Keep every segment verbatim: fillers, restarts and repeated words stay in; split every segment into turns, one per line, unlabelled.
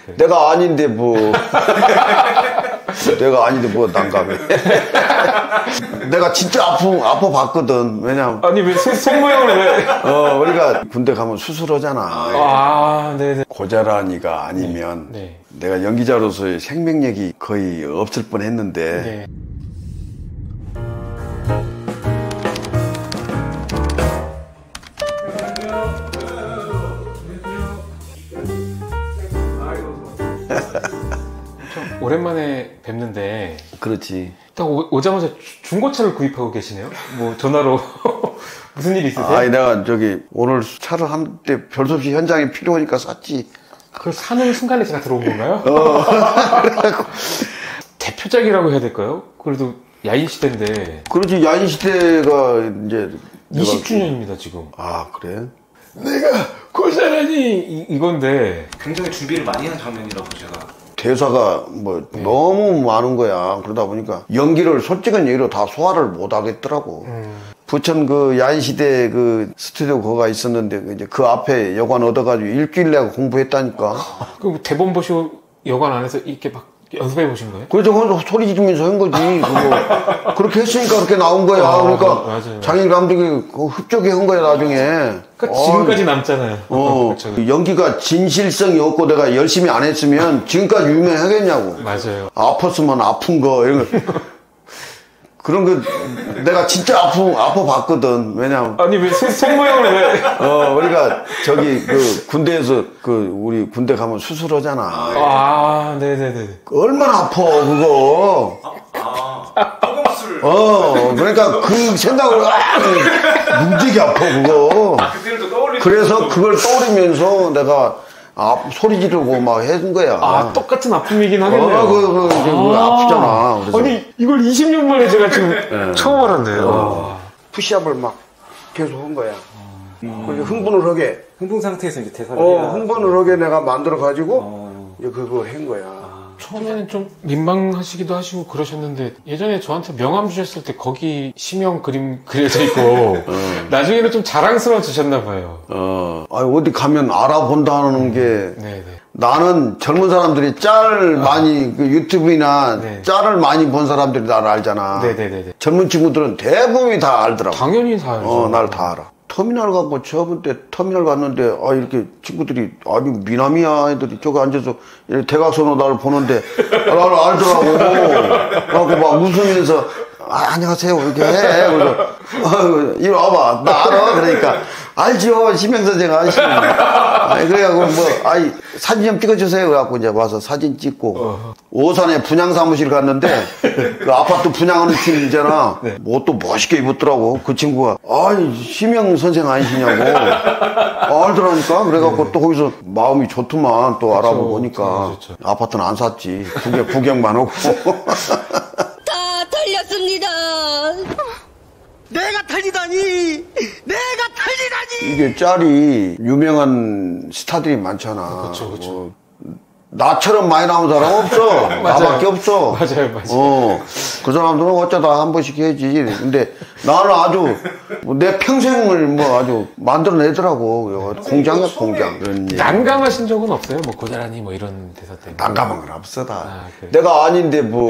그래.
내가 아닌데 뭐 내가 아닌데 뭐 난감해. 내가 진짜 아프 아파 봤거든. 왜냐면
아니 왜 손, 손 모양을 왜?
어 우리가 군대 가면 수술하잖아.
아, 네네.
고자라니가 아니면
네.
내가 연기자로서의 생명력이 거의 없을 뻔했는데.
네. 오랜만에 뵙는데.
그렇지.
딱 오, 오자마자 중고차를 구입하고 계시네요? 뭐 전화로 무슨 일 있으세요?
아니 내가 저기 오늘 차를 한 대 별 수 없이 현장에 필요하니까 샀지.
그걸 사는 순간에 제가 들어온 건가요?
어.
대표작이라고 해야 될까요? 그래도 야인 시대인데.
그렇지. 야인 시대가 이제
이십 주년입니다 지금.
아 그래?
내가 고자라니 이, 이건데
굉장히 준비를 많이 한 장면이라고 제가.
대사가 뭐
네.
너무 많은 거야. 그러다 보니까 연기를 솔직한 얘기로 다 소화를 못 하겠더라고.
음.
부천 그 야인시대 그 스튜디오 거가 있었는데 이제 그 앞에 여관 얻어가지고 일주일 내가 공부했다니까.
그 대본 보시고 여관 안에서 이렇게 막 연습해 보신 거예요?
그래서 거기서 소리 지르면서 한 거지. 그거 그렇게 했으니까 그렇게 나온 거야.
아,
그러니까
맞아요.
장인 감독이 그거 흡족해 한 거야 나중에.
그러니까 지금까지 남잖아요.
어,
그렇죠.
연기가 진실성이 없고 내가 열심히 안 했으면 지금까지 유명하겠냐고.
맞아요.
아팠으면 아픈 거 이런 거. 그런 거 내가 진짜 아프 아파 봤거든. 왜냐면
아니 왜 손, 손 모양을 왜?
어 우리가 저기 그 군대에서 그 우리 군대 가면 수술하잖아.
아, 네네네.
얼마나 아파 그거.
아, 허공술.
어 그러니까 그 생각을 아, 무지개 아파 그거.
그때를 또 떠올리는.
그래서 그걸 떠올리면서 내가 아, 소리 지르고 막 해준 거야.
아, 똑같은 아픔이긴 하겠네요.
어, 그, 그, 그, 그
아,
아프잖아. 그래서.
아니, 이걸 이십 년 만에 제가 지금 처음 알았네요.
어. 푸시업을 막 계속 한 거야. 음. 흥분을 하게.
흥분 상태에서 이제 대사를.
어, 흥분을 하게 내가 만들어가지고, 어. 이제 그걸 한 거야.
처음에는 좀 민망하시기도 하시고 그러셨는데 예전에 저한테 명함 주셨을 때 거기 시명 그림 그려져 있고
어.
나중에는 좀 자랑스러워지셨나 봐요.
어, 아니, 어디 가면 알아본다는 게
네네.
나는 젊은 사람들이 짤 많이 그 유튜브나
네.
짤을 많이 본 사람들이 나를 알잖아.
네네네네.
젊은 친구들은 대부분이 다 알더라고.
당연히 다 알죠.
어, 날 다 알아. 터미널 가고 저번 때 터미널 갔는데 아 이렇게 친구들이 아니 미남이야 애들이 저기 앉아서 이렇게 대각선으로 나를 보는데 아, 나를 알더라고. 그래갖고 막 웃으면서 아, 안녕하세요 이렇게 해. 그래서 어, 이리 와봐 나 알아. 그러니까 알지요 심영선생가 아시는. 아니 그래갖고 뭐 아이 사진 좀 찍어주세요. 그래갖고 이제 와서 사진 찍고 어. 오산에 분양 사무실 갔는데 그 아파트 분양하는 팀 있잖아. 네. 뭐 또 멋있게 입었더라고. 그 친구가 아니 심영 선생 아니시냐고 알더라니까. 그래갖고 네. 또 거기서 마음이 좋더만 또 그쵸, 알아보고 보니까 그쵸, 그쵸. 아파트는 안 샀지. 구경, 구경만 하고.
다 털렸습니다. 내가 털리다니! 내가 털리다니!
이게 짤이 유명한 스타들이 많잖아.
그쵸, 그쵸.
뭐, 나처럼 많이 나온 사람 없어. 나밖에 없어.
맞아요, 맞아요.
어, 그 사람들은 어쩌다 한 번씩 해야지. 근데 나는 아주 내 평생을 뭐 아주 만들어내더라고. 공장이야, 공장.
난감하신 적은 없어요? 뭐 고자라니 뭐 이런 대사 때문에.
난감한 건 없어, 다.
아, 그래.
내가 아닌데 뭐.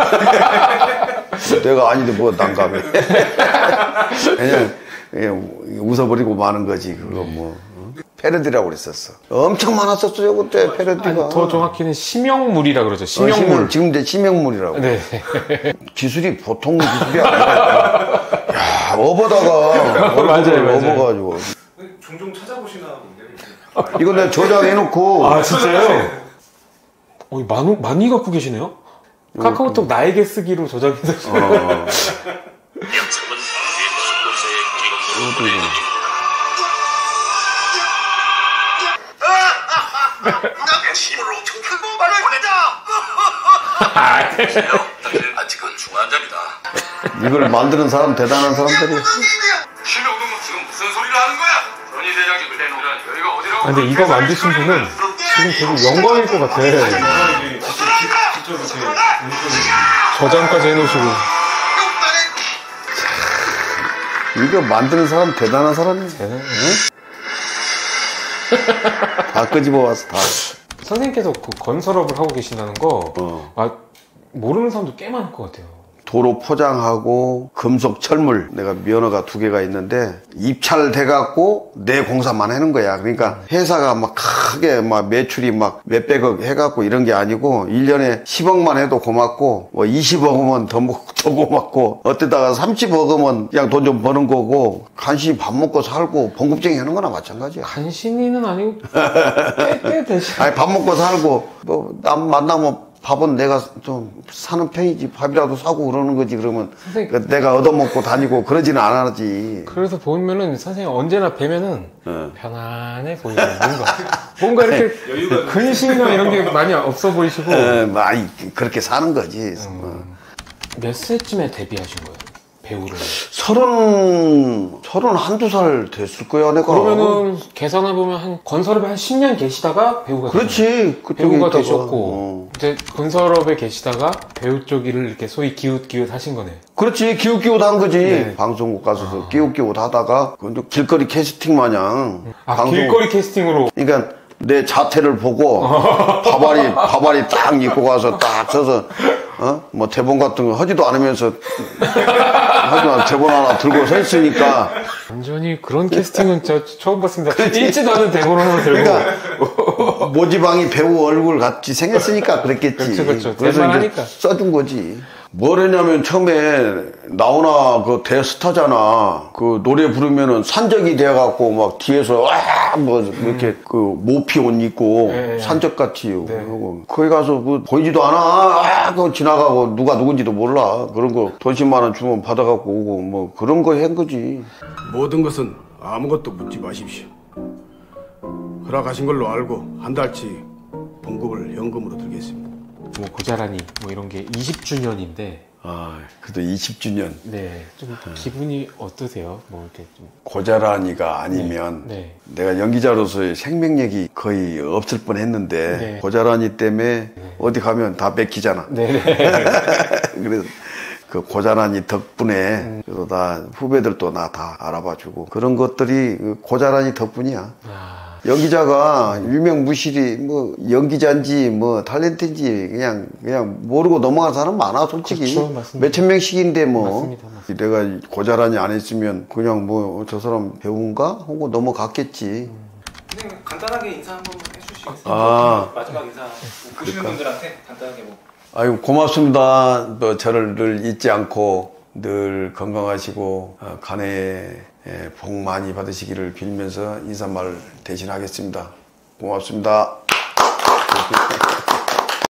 내가 아닌데 뭐 난감해. 그냥, 그냥 웃어버리고 마는 거지. 그거 뭐. 패러디라고 그랬었어. 엄청 많았었어요, 그때 패러디가.
아니, 더 정확히는 심형물이라 그러죠. 심형물.
어, 심형, 지금 내 심형물이라고.
네.
기술이 보통 기술이 아니야. 야, 업어다가.
맞아요, 맞아요.
업어가지고.
종종 찾아보시나 본데요.
이거 내가 저장해놓고.
아, 진짜요? 어, 많이, 많이 갖고 계시네요? 카카오톡 나에게 쓰기로 저장해서.
어.
힘으로 정말을 보내자. 아직은 중환자입니다.
이걸 만드는 사람 대단한 사람들이.
심영동은 지금 무슨 소리를 하는 거야? 전희 대장님을 내놓으란 여기가 어디라고?
아, 근데 이거 만드신 분은 지금 되게 영광일 것 같아. 저장까지 해놓으시고.
이거 만드는 사람 대단한 사람이야. 응? 다 끄집어 와서 다.
선생님께서 그 건설업을 하고 계신다는 거
어.
아, 모르는 사람도 꽤 많을 것 같아요.
도로 포장하고 금속 철물, 내가 면허가 두 개가 있는데 입찰돼갖고 내 공사만 하는 거야. 그러니까 회사가 막 크게 막 매출이 막 몇백억 해갖고 이런 게 아니고 일 년에 십억만 해도 고맙고 뭐 이십억이면 더, 더 고맙고 어때다가 삼십억이면 그냥 돈 좀 버는 거고 간신히 밥 먹고 살고 봉급쟁이 하는 거나 마찬가지야.
간신히는 아니고 꽤, 꽤 되시.
아니 밥 먹고 살고 뭐 남 만나면 밥은 내가 좀 사는 편이지. 밥이라도 사고 그러는 거지. 그러면
선생님.
내가 얻어먹고 다니고 그러지는 않았지.
그래서 보면은 선생님 언제나 뵈면은
어.
편안해 보이고 뭔가 뭔가 이렇게 근심이나 이런 게 많이 없어 보이시고.
어, 뭐, 아이, 그렇게 사는 거지.
음.
어.
몇 세쯤에 데뷔하신 거예요? 배우를.
서른, 서른 한두 살 됐을 거야, 내가.
그러면은 계산해보면 한 건설업에 한 십 년 계시다가 배우가
그렇지. 그쪽에
배우가
있다가.
되셨고
어.
이제 건설업에 계시다가 배우 쪽 일을 이렇게 소위 기웃기웃 하신 거네.
그렇지. 기웃기웃 한 거지.
네.
방송국 가서도 기웃기웃 하다가, 그 길거리 캐스팅 마냥.
아
방송-
길거리 캐스팅으로.
그러니까 내 자태를 보고 바바리 바바리 딱 입고 가서 딱 서서 어? 뭐 대본 같은 거 하지도 않으면서 하지만 대본 하나 들고 서 있으니까
완전히 그런 캐스팅은 저 처음 봤습니다. 읽지도 않은 대본 하나 들고.
그러니까 모지방이 배우 얼굴 같이 생겼으니까 그랬겠지.
그렇죠, 그렇죠.
그래서
될만하니까.
이제 써준 거지. 뭘 했냐면 처음에 나오나 그 대스타잖아. 그 노래 부르면은 산적이 돼갖고 막 뒤에서 아뭐 이렇게 그 모피 옷 입고
네,
산적같이
네.
하고 거기 가서 그 보이지도 않아. 아 그거 지나가고 누가 누군지도 몰라. 그런 거 돈 십만 원 주면 받아갖고 오고 뭐 그런 거 한 거지.
모든 것은 아무것도 묻지 마십시오. 허락하신 걸로 알고 한 달치 봉급을 현금으로 드리겠습니다.
뭐 고자라니 뭐 이런 게 이십 주년인데
아 그래도 이십 주년
네, 좀 기분이 어떠세요? 뭐 이렇게 좀.
고자라니가 아니면
네.
내가 연기자로서의 생명력이 거의 없을 뻔했는데
네.
고자라니 때문에 어디 가면 다 뺏기잖아.
네네.
그래서 그 고자라니 덕분에 그래서 다 후배들도 나 다 알아봐주고 그런 것들이 그 고자라니 덕분이야.
아,
연기자가 유명무실이 뭐 연기자인지 뭐 탤런트인지 그냥 그냥 모르고 넘어간 사람 많아 솔직히.
그렇죠, 맞습니다.
몇천 명씩인데 뭐
맞습니다, 맞습니다.
내가 고자라니 안 했으면 그냥 뭐 저 사람 배우인가 하고 넘어갔겠지.
선생님 간단하게 인사 한 번만 해주시겠어요?
아.
마지막 인사 보시는 분들한테 간단하게 뭐.
아유 고맙습니다. 또 저를 늘 잊지 않고 늘 건강하시고 어, 간에 복 많이 받으시기를 빌면서 인사말 대신하겠습니다. 고맙습니다.